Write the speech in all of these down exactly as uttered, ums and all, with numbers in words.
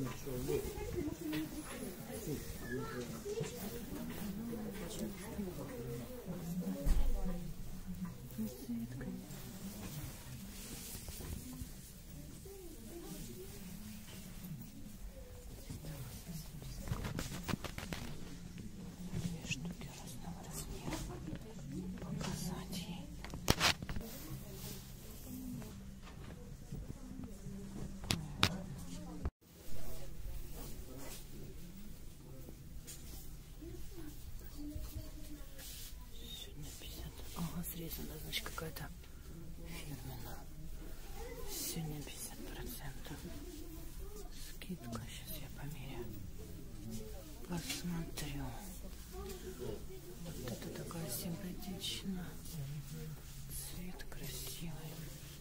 Срезана, значит, какая-то фирменная. Сегодня пятьдесят процентов скидка. Сейчас я померяю. Посмотрю. Вот это такая симпатичная. Цвет красивый.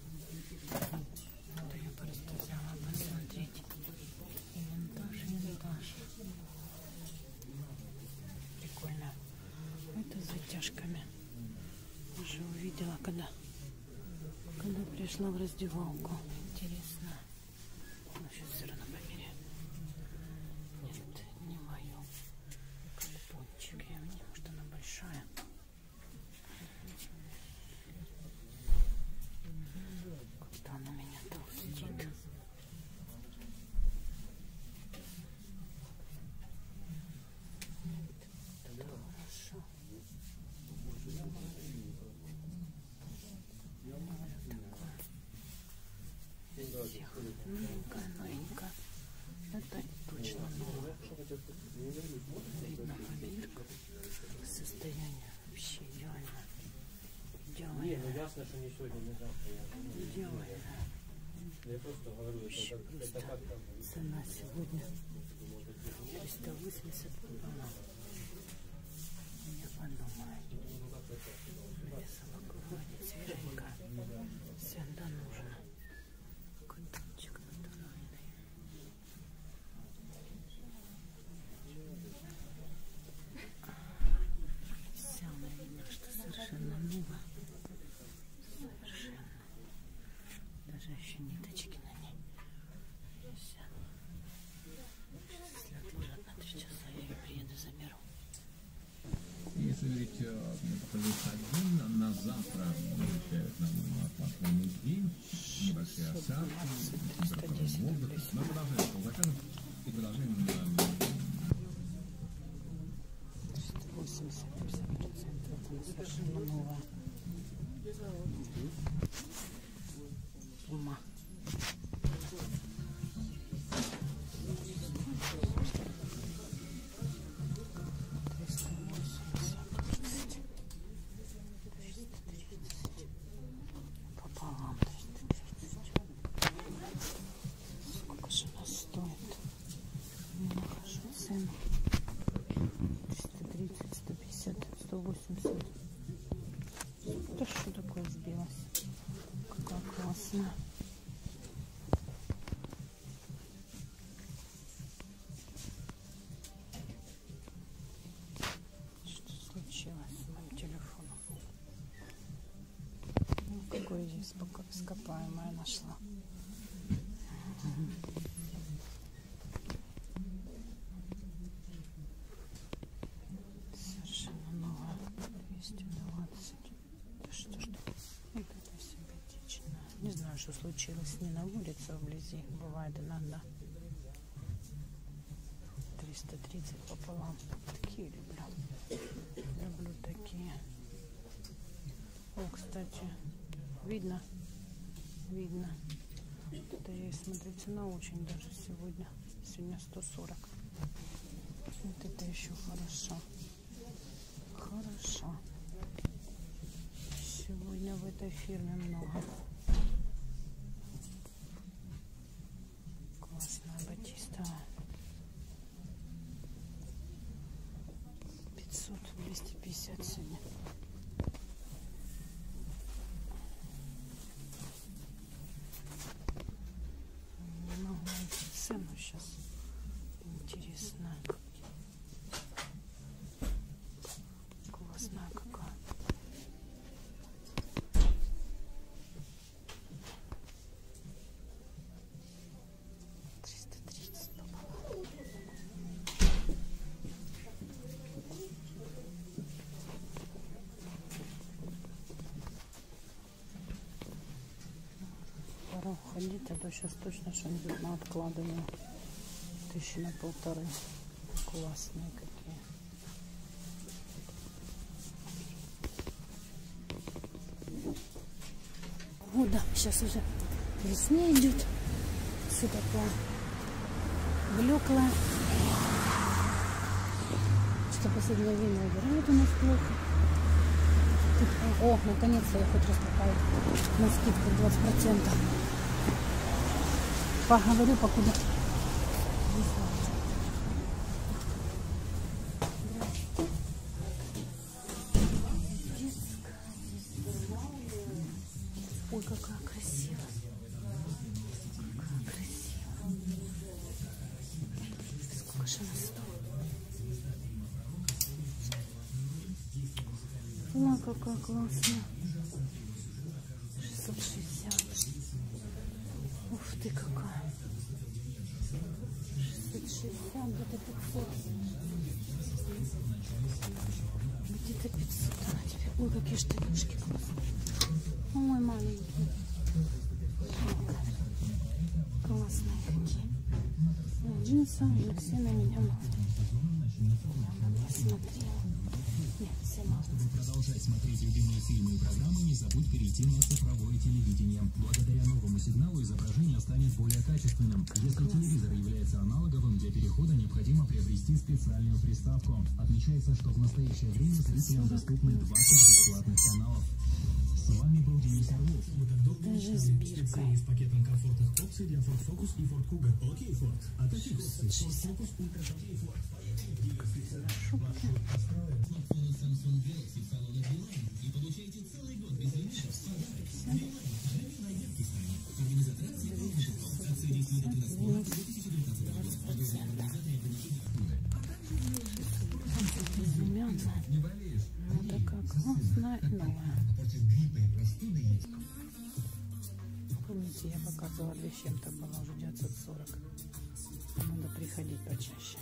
Это я просто взяла посмотреть. Винтаж, винтаж. Прикольно. Это с затяжками. Уже увидела, когда, когда пришла в раздевалку. Интересно. Но сейчас все равно померяю. Нет, не мою. Кальпончик. Я не, может, она большая. Как-то она меня толстит. Это хорошо. Новенькая, новенькая. Это точно новая. Видно побирка. Состояние вообще идеально. Идеально. Идеально. Вообще просто цена сегодня триста восемьдесят пополам. Я подумаю. Весово кругленькая, свеженькая. Всегда нужно. Кальпончик натуральный. Вся она видно, что совершенно новая. Совершенно. Даже еще ниточки на ней. Вся. Если отложат на три часа, я ее приеду, заберу. Если говорить плюс один, на завтра обещают нам атмосферный день, небольшие осадки, температура воздуха. Мы продолжаем по заказам и продолжаем на восемьдесят процентов. Это совершенно новая. Ума. Пополам триста тридцать. Сколько же она стоит? Не нахожу цену. триста тридцать, сто пятьдесят, сто восемьдесят. Да что такое сбилось? Какая классная. Что случилось с моим телефоном? Ну, какое здесь пока ископаемое нашла. Совершенно новая. двести двадцать. Да что ж такое? Вот это симпатично. Не знаю, что случилось. Не на улице, а вблизи. Бывает иногда. триста тридцать пополам. Такие люблю. Люблю такие. О, кстати, видно? Видно. Это есть, смотри, цена очень даже сегодня. Сегодня сто сорок. Вот это еще хорошо. Хорошо. Сегодня в этой фирме много. Классная батистовая. пятьсот, двести пятьдесят сегодня. Не могу найти цену сейчас. Интересно. Классная какая. посмотреть, а то сейчас точно что-нибудь на откладываю. Тысячи на полторы. Классные какие. О, да, сейчас уже весна идет. Все такое блеклое. Что в последнее время убирают у нас плохо. О, наконец-то я хоть распакаю на скидку двадцать процентов. Поговорю, покуда. Ой, какая красивая. Какая красивая. Сколько же она стоит? Ой, какая классная. шестьсот шестьдесят. Ух ты, какая. шестьсот шестьдесят, где-то пятьсот. Где-то пятьсот она тебе. Ой, какие штанишки классные. Ой, маленькие. Классные какие. Джинсы, но все на меня могут. Посмотри. Нет, все могут. Чтобы продолжать смотреть любимые фильмы и программы, не забудь перейти на цифровое телевидение. Благодаря новому сигналу изображение станет более качественным. Если телевизор является аналоговым, для перехода необходимо приобрести специальную приставку. Отмечается, что в настоящее время зрителям доступны двадцать бесплатных каналов. С вами был Денис Орлов. Даже с биркой. С пакетом комфортных опций для Ford Focus и Ford Kuga. Окей, Ford. А таких опций Ford Focus Ultra Окей, Ford. Samsung Galaxy в салоне Билайн и получайте целый год без лимитов в подарок. Живи на яркой стороне. Организатор акции акции действует до тринадцатого марта две тысячи девятнадцатого года. Подробные организаторы ограничений Безымянная. Ну такая классная и новая. Помните, я показывала две с чем-то, была уже девятьсот сорок. Надо приходить почаще.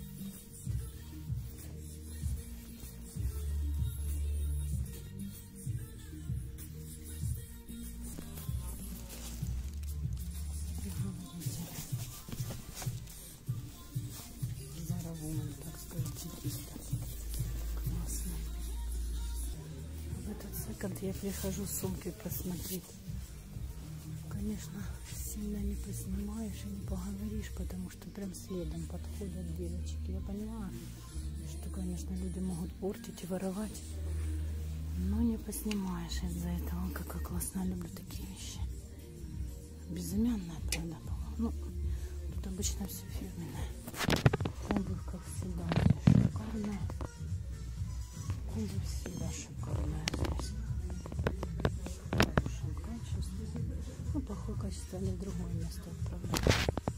Так сказать, классно. В этот секонд я прихожу с сумкой посмотреть. Конечно, сильно не поснимаешь и не поговоришь, потому что прям следом подходят девочки. Я понимаю, что, конечно, люди могут портить и воровать, но не поснимаешь из-за этого. Какая классная, люблю такие вещи. Безымянная, правда, была. Ну, тут обычно все фирменное. Обувь, как всегда, здесь шикарная. Обувь всегда шикарная здесь. В хорошем качестве. Ну, плохое качество они в другое место отправляют.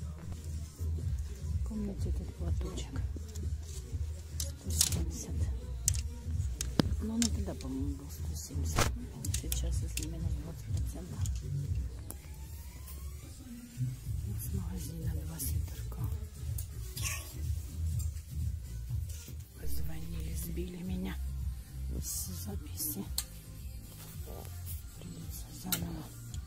Помните этот платочек? сто семьдесят. Но он и тогда, по-моему, был сто семьдесят. Сейчас, если минус двадцать процентов. С магазина два свитерка. Позвонили, сбили меня с записи. Придется заново.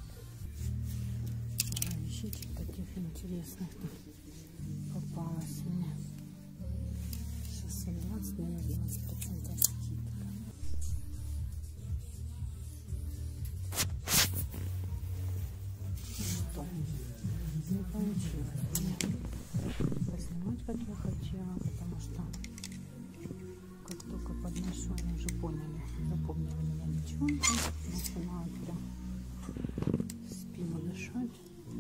Вещичек таких интересных попалось мне. шестьсот двадцать минус двадцать процентов скидка. Что? Не получилось мне поснимать, как я хотела, потому что как только подношу, они уже поняли, запомнили меня девчонки, начинают прям в спину дышать,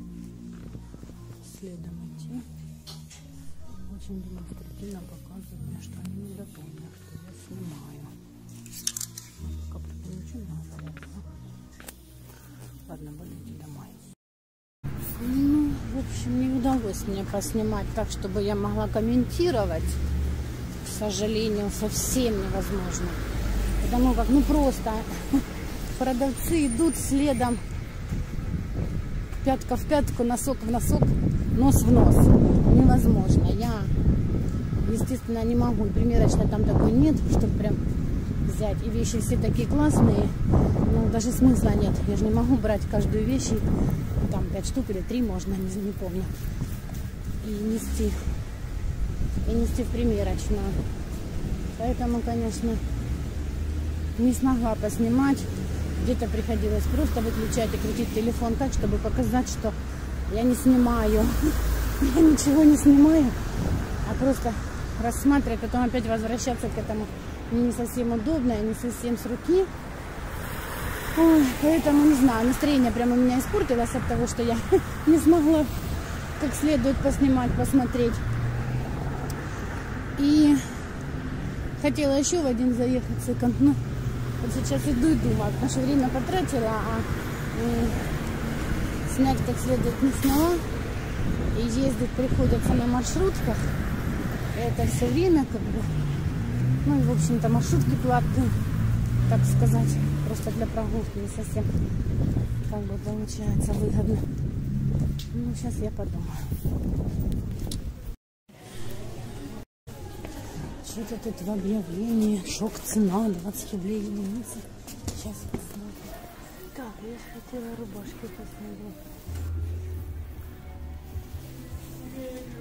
следом идти. Очень демонстративно показывают мне, что они не запомнят, что я снимаю. Пока ничего не говорят. Ладно, буду идти домой. Ну, в общем, не удалось мне поснимать так, чтобы я могла комментировать. К сожалению, совсем невозможно. Потому как, ну просто продавцы идут следом, пятка в пятку, носок в носок, нос в нос. Невозможно. Я, естественно, не могу. И примерочной там такой нет, чтобы прям взять. И вещи все такие классные, но даже смысла нет. Я же не могу брать каждую вещь и там пять штук или три можно, не, не помню. И нести, и нести в примерочную. Поэтому, конечно, не смогла поснимать. Где-то приходилось просто выключать и крутить телефон так, чтобы показать, что я не снимаю. Я ничего не снимаю, а просто рассматривать, потом опять возвращаться к этому мне не совсем удобно, не совсем с руки. Ой, поэтому, не знаю, настроение прямо у меня испортилось от того, что я не смогла как следует поснимать, посмотреть. И хотела еще в один заехать секонд. Ну, вот сейчас иду и думаю, потому что время потратила, а э, снять как следует не сняла. И ездить приходится на маршрутках. Это все время как бы. Ну и в общем-то маршрутки платные, так сказать, просто для прогулки не совсем как бы получается выгодно. Ну сейчас я подумаю. Что-то тут в объявлении. Шок цена двадцать рублей единица. Сейчас посмотрим. Так, я же хотела рубашки посмотреть.